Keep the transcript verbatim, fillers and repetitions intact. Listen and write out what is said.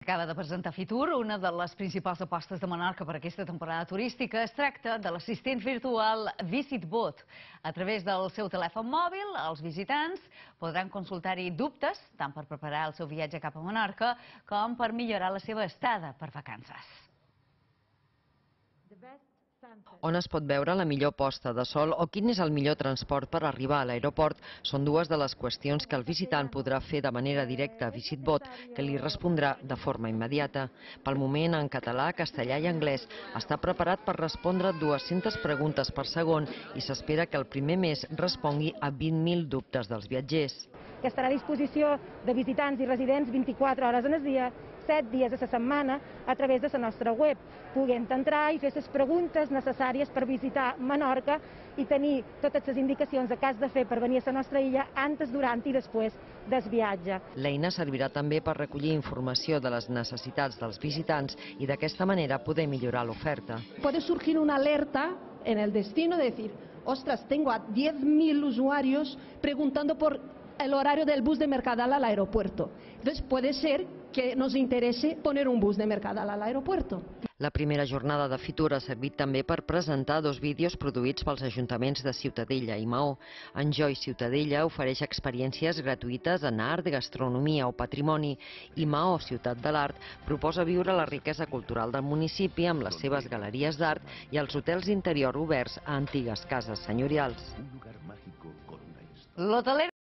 Acaba de presentar Fitur, una de les principals apostes de Menorca per aquesta temporada turística. Es tracta de l'assistent virtual VisitBot. A través del seu telèfon mòbil, els visitants podran consultar-hi dubtes, tant per preparar el seu viatge cap a Menorca, com per millorar la seva estada per vacances. On es pot veure la millor posta de sol o quin és el millor transport per arribar a l'aeroport són dues de les qüestions que el visitant podrà fer de manera directa a VisitBot, que li respondrà de forma immediata. Pel moment, en català, castellà i anglès, està preparat per respondre dues-centes preguntes per segon i s'espera que el primer mes respongui a vint mil dubtes dels viatgers. Que estarà a disposició de visitants i residents vint-i-quatre hores en el dia, set dies a la setmana, a través de la nostra web, podent entrar i fer les preguntes necessàries per visitar Menorca i tenir totes les indicacions que has de fer per venir a la nostra illa antes, durant i després del viatge. L'eina servirà també per recollir informació de les necessitats dels visitants i d'aquesta manera poder millorar l'oferta. Puede surgir una alerta en el destino de decir, ostras, tengo a diez mil usuarios preguntando por el horario del bus de Mercadal al aeropuerto. Entonces puede ser que nos interese poner un bus de Mercadal al aeropuerto. La primera jornada de Fitur ha servit també per presentar dos vídeos produïts pels ajuntaments de Ciutadella i Maó. Enjoy Ciutadella ofereix experiències gratuïtes en art, gastronomia o patrimoni i Maó, Ciutat de l'Art, proposa viure la riquesa cultural del municipi amb les seves galeries d'art i els hotels d'interior oberts a antigues cases senyorials. L'hoteler